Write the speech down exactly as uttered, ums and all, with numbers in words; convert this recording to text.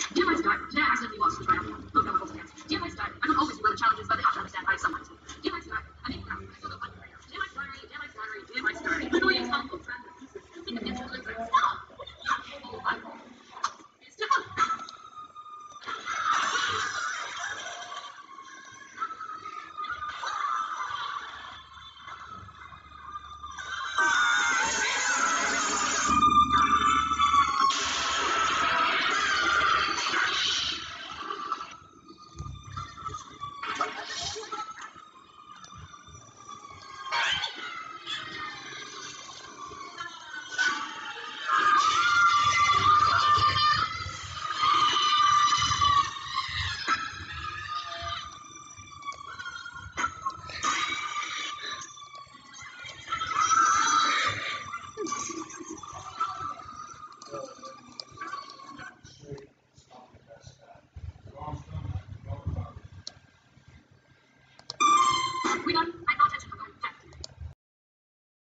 Dear my Sky, today I accidentally lost the trial. Oh no, it dance. Dear my Sky, I don't always do well with challenges, but they have to understand I sometimes do. Dear my Sky, I make crap. I feel no fun right now. Dear my Sky, dear my Sky, dear my Sky. Annoying, harmful, friendly. Think of it, stop!